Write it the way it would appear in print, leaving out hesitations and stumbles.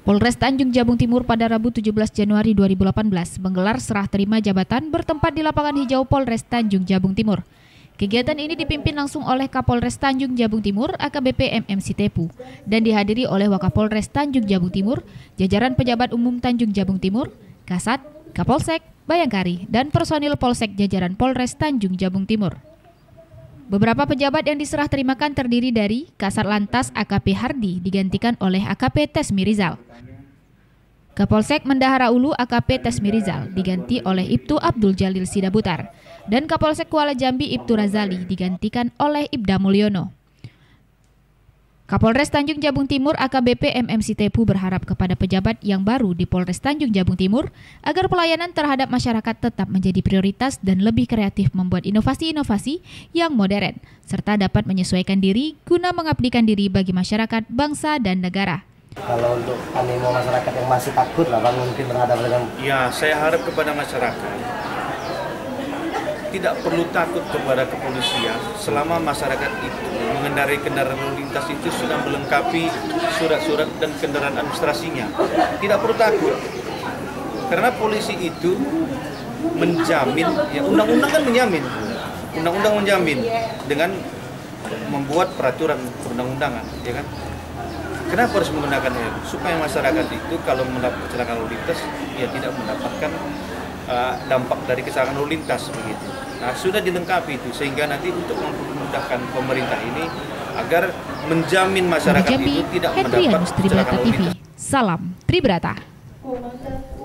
Polres Tanjung Jabung Timur pada Rabu 17 Januari 2018 menggelar serah terima jabatan bertempat di lapangan hijau Polres Tanjung Jabung Timur. Kegiatan ini dipimpin langsung oleh Kapolres Tanjung Jabung Timur AKBP MM Sitepu dan dihadiri oleh Wakapolres Tanjung Jabung Timur, jajaran pejabat umum Tanjung Jabung Timur, Kasat, Kapolsek, Bayangkari, dan personil Polsek jajaran Polres Tanjung Jabung Timur. Beberapa pejabat yang diserah terimakan terdiri dari Kasat Lantas AKP Hardi digantikan oleh AKP Tesmi Rizal. Kapolsek Mendahara Ulu AKP Tesmi Rizal diganti oleh Ibtu Abdul Jalil Sidabutar dan Kapolsek Kuala Jambi Ibtu Razali digantikan oleh Ibda Mulyono. Kapolres Tanjung Jabung Timur AKBP MM Sitepu berharap kepada pejabat yang baru di Polres Tanjung Jabung Timur agar pelayanan terhadap masyarakat tetap menjadi prioritas dan lebih kreatif membuat inovasi-inovasi yang modern serta dapat menyesuaikan diri guna mengabdikan diri bagi masyarakat, bangsa, dan negara. Kalau untuk animo masyarakat yang masih takut lah Bang mungkin terhadap dengan... Ya, saya harap kepada masyarakat tidak perlu takut kepada kepolisian selama masyarakat itu mengendarai kendaraan lalu lintas itu sudah melengkapi surat-surat dan kendaraan administrasinya. Tidak perlu takut, karena polisi itu menjamin, ya undang-undang kan menjamin, undang-undang menjamin dengan membuat peraturan perundang-undangan, ya kan? Kenapa harus menggunakan helm? Supaya masyarakat itu kalau mendapat kecelakaan lalu lintas, ya tidak mendapatkan dampak dari kecelakaan lalu lintas begitu. Nah, sudah dilengkapi itu sehingga nanti untuk memudahkan pemerintah ini agar menjamin masyarakat itu tidak mendapat kecelakaan lalu lintas. Salam Tribrata.